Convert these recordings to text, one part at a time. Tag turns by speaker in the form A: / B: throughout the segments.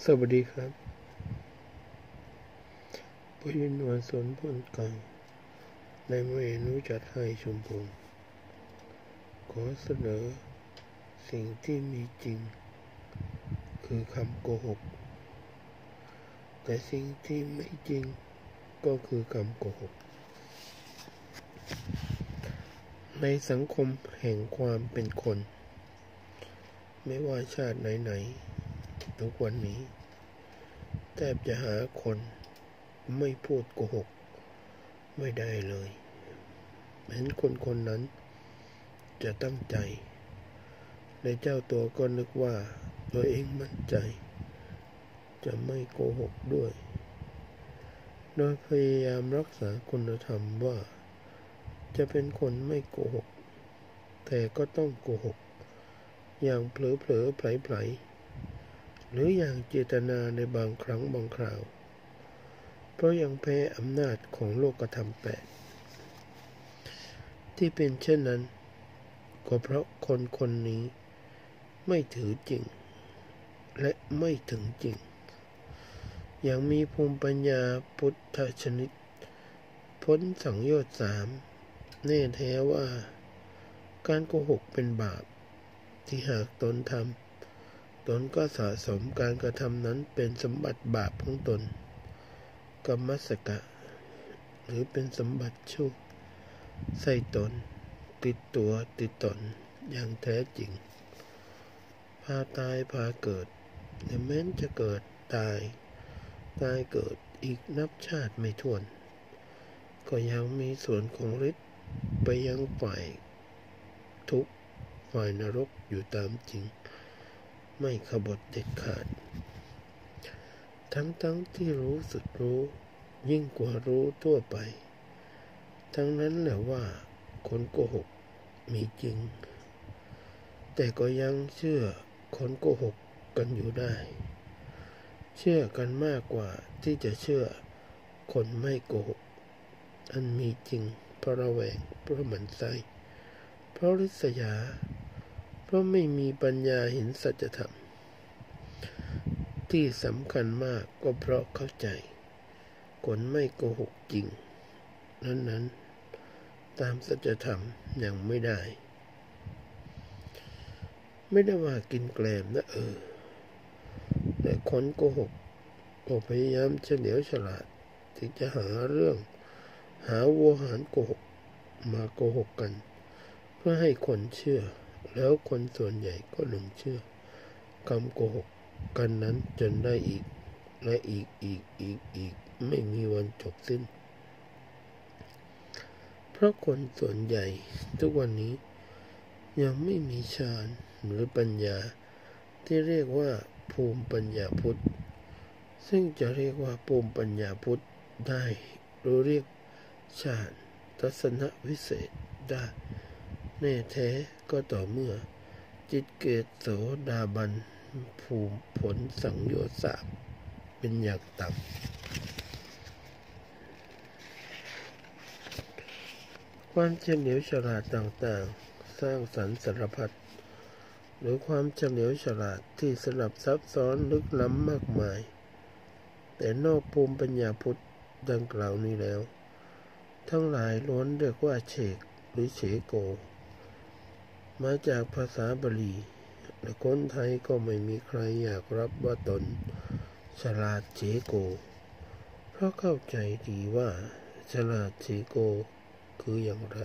A: สวัสดีครับปยินวสนพลกลางในเมนูจัดให้ชมพูขอเสนอสิ่งที่มีจริงคือคำโกหกแต่สิ่งที่ไม่จริงก็คือคำโกหกในสังคมแห่งความเป็นคนไม่ว่าชาติไหนๆทุกวันนี้แทบจะหาคนไม่พูดโกหกไม่ได้เลยเห็นคนนั้นจะตั้งใจในเจ้าตัวก็นึกว่าตัวเองมั่นใจจะไม่โกหกด้วยโดยพยายามรักษาคุณธรรมว่าจะเป็นคนไม่โกหกแต่ก็ต้องโกหกอย่างเผลอไผลหรืออย่างเจตนาในบางครั้งบางคราวเพราะยังแพ้อำนาจของโลกธรรมแปดที่เป็นเช่นนั้นก็เพราะคนนี้ไม่ถือจริงและไม่ถึงจริงอย่างมีภูมิปัญญาพุทธชนิดพ้นสังโยชน์3แน่แท้ว่าการโกหกเป็นบาปที่หากตนทำตนก็สะสมการกระทำนั้นเป็นสมบัติบาปของตนกรรมสกะหรือเป็นสมบัติชั่วใส่ตนติดตัวติดตนอย่างแท้จริงพาตายพาเกิดและแม้นจะเกิดตายเกิดอีกนับชาติไม่ถ้วนก็ยังมีส่วนของฤทธิ์ไปยังฝ่ายทุกข์ฝ่ายนรกอยู่ตามจริงไม่ขบถเด็ดขาดทั้งที่รู้สุดรู้ยิ่งกว่ารู้ทั่วไปทั้งนั้นแหละว่าคนโกหกมีจริงแต่ก็ยังเชื่อคนโกหกกันอยู่ได้เชื่อกันมากกว่าที่จะเชื่อคนไม่โกหกอันมีจริงเพราะระแวงเพราะหมั่นไส้เพราะริษยาเพราะไม่มีปัญญาเห็นสัจธรรมที่สำคัญมากก็เพราะเข้าใจคนไม่โกหกจริงนั้นตามสัจธรรมยังไม่ได้ว่ากินแกล้มนะแต่คนโกหกก็พยายามเฉลียวฉลาดที่จะหาเรื่องหาวัวหารโกหกมาโกหกกันเพื่อให้คนเชื่อแล้วคนส่วนใหญ่ก็หลงเชื่อคำโกหกกันนั้นจนได้อีกและอีกไม่มีวันจบสิ้นเพราะคนส่วนใหญ่ทุกวันนี้ยังไม่มีฌานหรือปัญญาที่เรียกว่าภูมิปัญญาพุทธซึ่งจะเรียกว่าภูมิปัญญาพุทธได้หรือเรียกฌานทัศนวิเศษได้แน่แท้ก็ต่อเมื่อจิตเกตโสดาบันภูมิผลสังโยชน์3เป็นอย่างต่ำความเฉลียวฉลาดต่างๆสร้างสรรค์สารพัดหรือความเฉลียวฉลาดที่สลับซับซ้อนลึกล้ำมากมายแต่นอกภูมิปัญญาพุทธดังกล่าวนี้แล้วทั้งหลายล้วนเรียกว่าเฉกหรือเฉโกมาจากภาษาบาลีและคนไทยก็ไม่มีใครอยากรับว่าตนฉลาดเฉโกเพราะเข้าใจดีว่าฉลาดเฉโกคืออย่างไร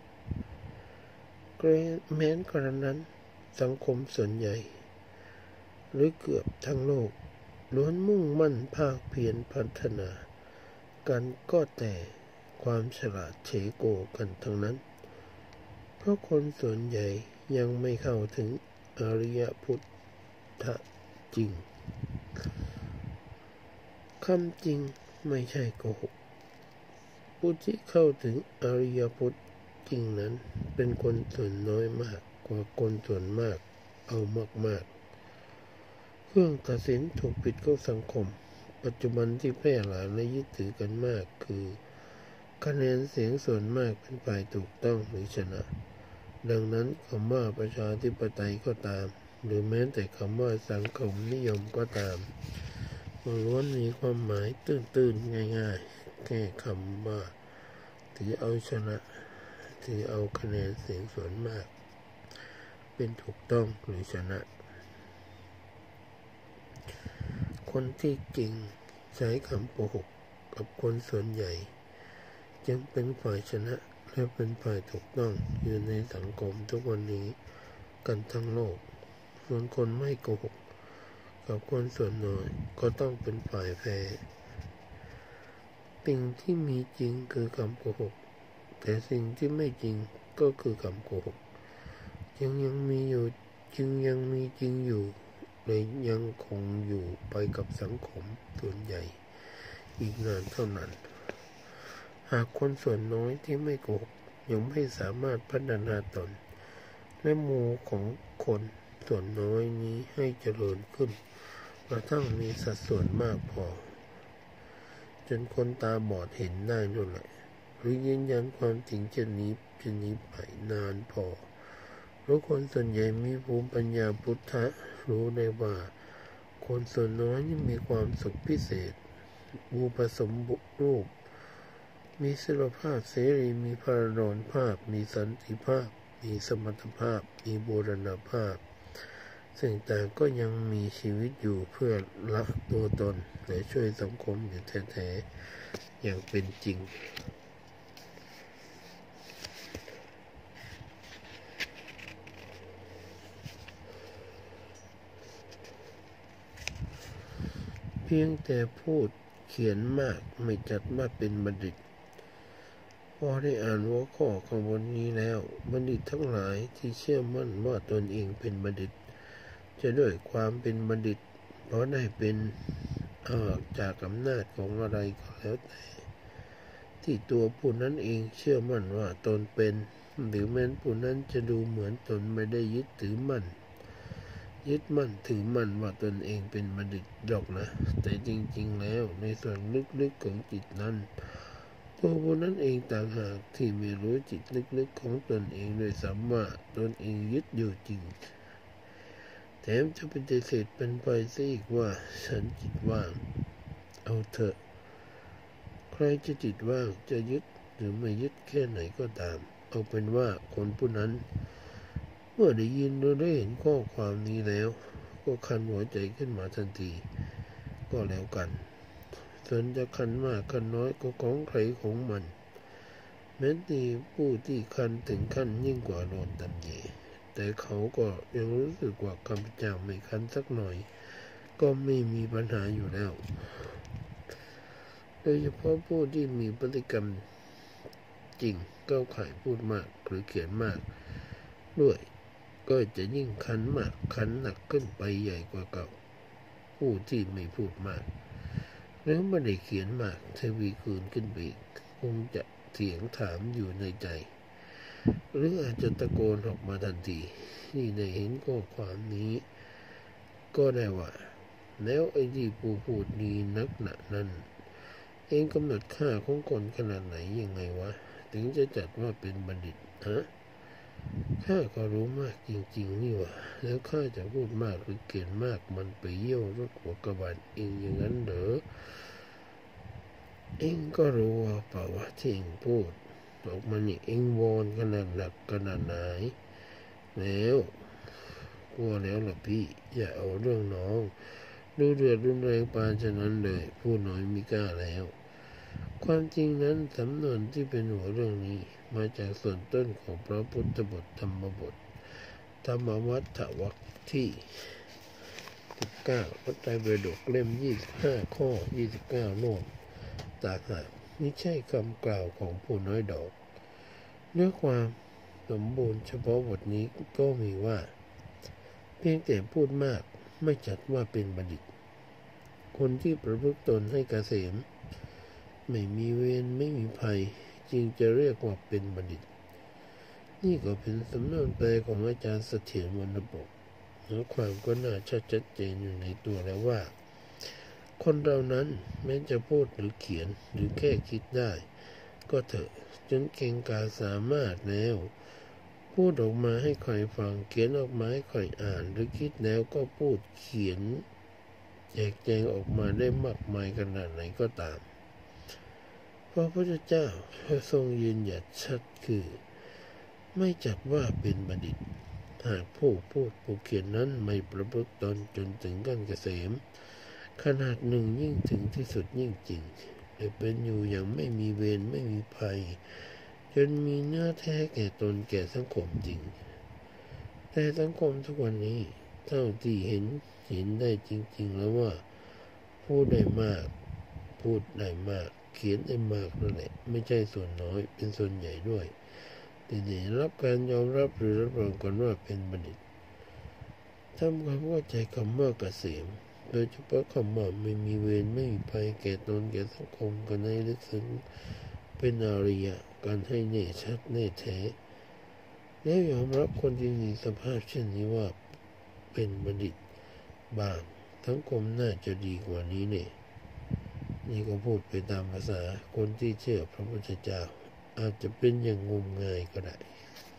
A: แม้นกระนั้นสังคมส่วนใหญ่หรือเกือบทั้งโลกล้วนมุ่งมั่นภาคเพียรพัฒนากันก็แต่ความฉลาดเฉโกกันทั้งนั้นเพราะคนส่วนใหญ่ยังไม่เข้าถึงอริยพุทธะจริงคำจริงไม่ใช่โกหกผู้ที่เข้าถึงอริยพุทธจริงนั้นเป็นคนส่วนน้อยมากกว่าคนส่วนมากเอามากเครื่องตัดสินถูกผิดของสังคมปัจจุบันที่แพร่หลายและยึดถือกันมากคือคะแนนเสียงส่วนมากเป็นฝ่ายถูกต้องหรือชนะดังนั้นคำว่าประชาธิปไตยก็ตามหรือแม้แต่คำว่าสังคมนิยมก็ตามล้วนมีความหมายตื้นๆง่ายๆแค่คำว่าถือเอาชนะถือเอาคะแนนเสียงส่วนมากเป็นถูกต้องหรือชนะคนที่จริงใช้คำโกหกกับคนส่วนใหญ่จึงเป็นฝ่ายชนะและเป็นฝ่ายถูกต้องอยู่ในสังคมทุกวันนี้กันทั้งโลกส่วนคนไม่โกหกกับคนส่วนน้อยก็ต้องเป็นฝ่ายแพ้สิ่งที่มีจริงคือคำโกหกแต่สิ่งที่ไม่จริงก็คือคำโกหกจึงยังมีจริงอยู่และยังคงอยู่ไปกับสังคมส่วนใหญ่อีกนานเท่านั้นหากคนส่วนน้อยที่ไม่โกหกยังไม่สามารถพัฒนาตนและหมู่ของคนส่วนน้อยนี้ให้เจริญขึ้นกระทั่งมีสัดส่วนมากพอจนคนตาบอดเห็นได้นั่นแหละหรือยืนยันความจริงเช่นนี้ไปนานพอเพราะคนส่วนใหญ่มีภูมิปัญญาพุทธะรู้ได้ว่าคนส่วนน้อยนี่มีความสุขพิเศษบูผสมรูปมีศิลภาพเสรีมีพลดรภาพมีสันติภาพมีสมรรถภาพมีบูรณภาพซึ่งต่างก็ยังมีชีวิตอยู่เพื่อละตัวตนและช่วยสังคมอยู่แท้ๆอย่างเป็นจริงเพียงแต่พูดเขียนมากไม่จัดว่าเป็นบัณฑิตพอได้อ่านหัวข้อข้างบนนี้แล้วบัณฑิตทั้งหลายที่เชื่อมั่นว่าตนเองเป็นบัณฑิตจะด้วยความเป็นบัณฑิตเพราะได้เป็นจากอำนาจของอะไรก็แล้วแต่ที่ตัวผู้นั้นเองเชื่อมั่นว่าตนเป็นหรือแม้นผู้นั้นจะดูเหมือนตนไม่ได้ยึดมั่นถือมั่นว่าตนเองเป็นบัณฑิตหรอกนะแต่จริงๆแล้วในส่วนลึกๆของจิตนั้นตัวผู้นั้นเองต่างหากที่ไม่รู้จิตลึกๆของตนเองด้วยซ้ำว่าตนเองยึดอยู่จริงแถมจะปฏิเสธเป็นไปซะอีกว่าฉันจิตว่างเอาเถอะใครจะจิตว่างจะยึดหรือไม่ยึดแค่ไหนก็ตามเอาเป็นว่าคนผู้นั้นเมื่อได้ยินหรือได้เห็นข้อความนี้แล้วก็คันหัวใจขึ้นมาทันทีก็แล้วกันส่วนจะคันมากคันน้อยก็ของใครของมันแม้แต่ผู้ที่คันถึงขั้นยิ่งกว่าโดนตำหนิแต่เขาก็ยังรู้สึกว่าข้าพเจ้าไม่คันสักหน่อยก็ไม่มีปัญหาอยู่แล้วโดยเฉพาะผู้ที่มีพฤติกรรมจริงก้าวข่ายพูดมากหรือเขียนมากด้วยก็จะยิ่งคันมากคันหนักขึ้นไปใหญ่กว่าเก่าผู้ที่ไม่พูดมากหรือไม่ได้เขียนมากทวีคูณขึ้นไปอีกคงจะเถียงถามอยู่ในใจหรืออาจจะตะโกนออกมาทันทีที่ได้เห็นข้อความนี้ก็ได้ว่าแล้วไอ้ที่ผู้พูดนี้นักหนานั้นเองกำหนดค่าของคนขนาดไหนยังไงวะถึงจะจัดว่าเป็นบัณฑิตฮะข้าก็รู้มากจริงๆนี่วะแล้วข้าจะพูดมากหรือเขียนมากมันไปเยี่ยวรถหัวกระบาลเองอย่างนั้นเหรอเองก็รู้ว่าเปล่าว่าที่เองพูดออกมานี่เองวอนขนาดหนักขนาดไหนแล้วกลัวแล้วล่ะพี่อย่าเอาเรื่องน้องดูเดือดรุนแรงปานฉะนั้นเลยผู้น้อยมีกล้าแล้วความจริงนั้นสำนวนที่เป็นหัวเรื่องนี้มาจากส่วนต้นของพระพุทธบทธรรมบทธรรมวัตถวรรคที่19พระไตรปิฎกเล่ม25ข้อ29โน้นต่างหากไม่ใช่คำกล่าวของผู้น้อยดอกเนื้อความสมบูรณ์เฉพาะบทนี้ก็มีว่าเพียงแต่พูดมากไม่จัดว่าเป็นบัณฑิตคนที่ประพฤติตนให้เกษมไม่มีเวรไม่มีภัยจึงจะเรียกว่าเป็นบัณฑิตนี่ก็เป็นสำนวนแปลของอาจารย์เสถียรวรรณปกเนื้อความก็น่าชัดเจนอยู่ในตัวแล้วว่าคนเรานั้นแม้จะพูดหรือเขียนหรือแค่คิดได้ก็เถอะจนเก่งกาจสามารถแล้วพูดออกมาให้ใครฟังเขียนออกมาให้ใครอ่านหรือคิดแล้วก็พูดเขียนแจกแจงออกมาได้มากมายขนาดไหนก็ตามพระพุทธเจ้าทรงยืนหยัดชัดคือไม่จัดว่าเป็นบัณฑิตหากผู้พูดผู้เขียนนั้นไม่ประพฤติตนจนถึงขั้นเกษมขนาดหนึ่งยิ่งถึงที่สุดยิ่งจริงและเป็นอยู่อย่างไม่มีเวรไม่มีภัยจนมีเนื้อแท้แก่ตนแก่สังคมจริงแต่สังคมทุกวันนี้เท่าที่เห็นได้จริงๆแล้วว่าพูดได้มากเขียนได้มากนั่นแหละไม่ใช่ส่วนน้อยเป็นส่วนใหญ่ด้วยแต่ได้รับการยอมรับหรือรับรองกันว่าเป็นบัณฑิตทำความเข้าใจคำว่าเกษมโดยเฉพาะคำว่าไม่มีเวรไม่มีภัยแก่ตนแก่สังคมกันให้ลึกซึ้งเป็นอริยะการให้แน่ชัดแน่แท้แล้วยอมรับคนที่มีสภาพเช่นนี้ว่าเป็นบัณฑิตบางสังคมน่าจะดีกว่านี้เนี่ยนี่ก็พูดไปตามภาษาคนที่เชื่อพระพุทธเจ้าอาจจะเป็นอย่างงมงายก็ได้